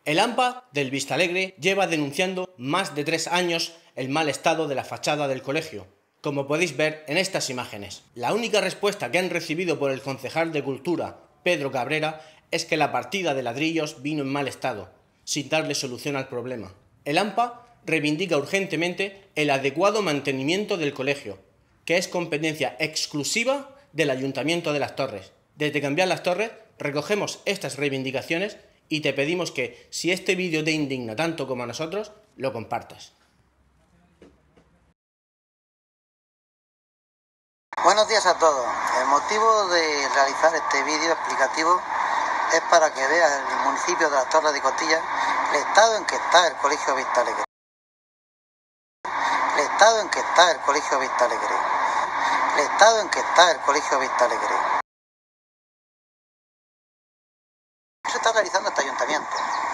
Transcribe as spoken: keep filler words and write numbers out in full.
El AMPA del Vistalegre lleva denunciando más de tres años el mal estado de la fachada del colegio, como podéis ver en estas imágenes. La única respuesta que han recibido por el concejal de Cultura, Pedro Cabrera, es que la partida de ladrillos vino en mal estado, sin darle solución al problema. El AMPA reivindica urgentemente el adecuado mantenimiento del colegio, que es competencia exclusiva del Ayuntamiento de Las Torres. Desde Cambiar Las Torres recogemos estas reivindicaciones y te pedimos que, si este vídeo te indigna tanto como a nosotros, lo compartas. Buenos días a todos. El motivo de realizar este vídeo explicativo es para que veas el municipio de Las Torres de Costilla el estado en que está el Colegio Vistalegre. El estado en que está el Colegio Vistalegre. El estado en que está el Colegio Vistalegre. Eso está realizando este ayuntamiento.